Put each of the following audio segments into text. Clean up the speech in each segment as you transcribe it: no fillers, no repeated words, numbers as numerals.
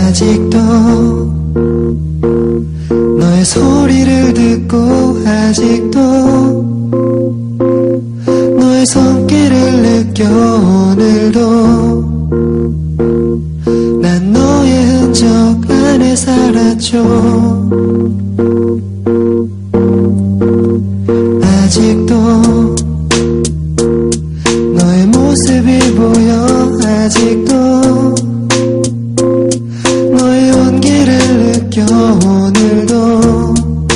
아직도 너의 소리를 듣고 아직도 너의 손길을 느껴 오늘도 난 너의 흔적 안에 살았죠. 아직도 너의 모습이 보여 아직도 너의 온기를 느껴 오늘도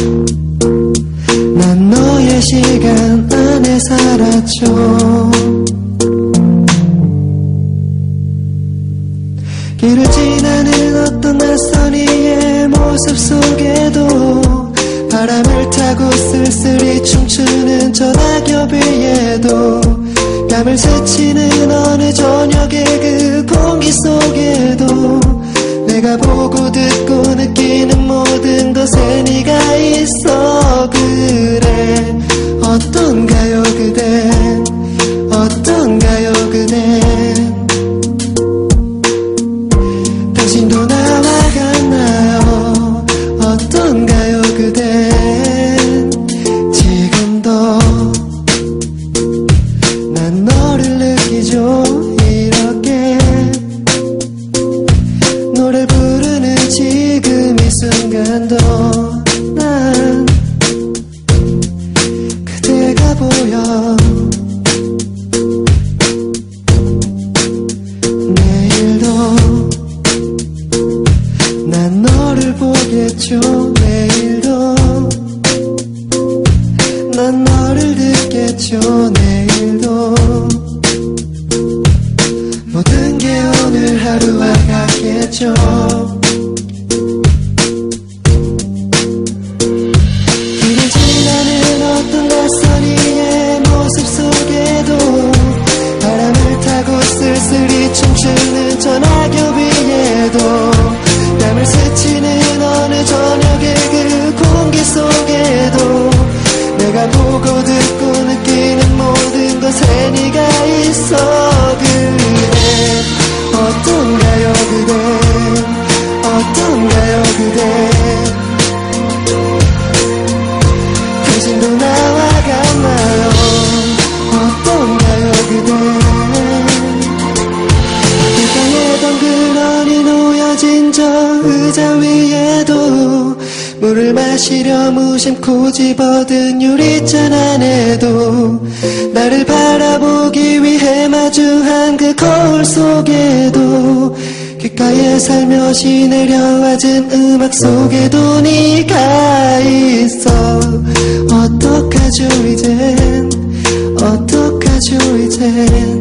난 너의 시간 안에 살았죠. 길을 지나는 어떤 낯선 이의 모습 속에도 바람을 타고 쓸쓸히 춤추는 저 낙엽 위에도 뺨을 스치는 어느 저녁의 그 공기 속에도 내가 보고 듣고 느끼는 모든 것에 네가 있어. 그래 어떤가요 그댄 어떤가요 그댄 당신도 나와 같나요 어떤가요 그댄 지금도 난 너를 느끼죠. 이렇게 노래 부르는 지금 이 순간도 난 그대가 보여. 내일도 난 너를 보겠죠. 내일도 난 너를 듣겠죠. 내일도 모든 게 오늘 하루와 같겠죠. 길을 지나는 어떤 낯선 이의 모습 속에도 바람을 타고 쓸쓸히 춤추는 저 낙엽 위에도 뺨을 스치는 어느 저녁의 그 공기 속에도 내가 보고 듣고 느끼는 모든 것에 네가 있어. 그대 어떤가요 그대 어떤가요 그대 당신도 나와 같나요 어떤가요 그대 길가에 덩그러니 놓여진 저 의자 위에도 물을 마시려 무심코 집어든 유리잔 안에도 나를 바라보기 위해 마주한 그 거울 속에도 귓가에 살며시 내려와진 음악 속에도 네가 있어. 어떡하죠 이젠 어떡하죠 이젠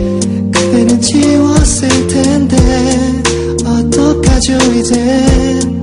그대는 지웠을 텐데 어떡하죠 이젠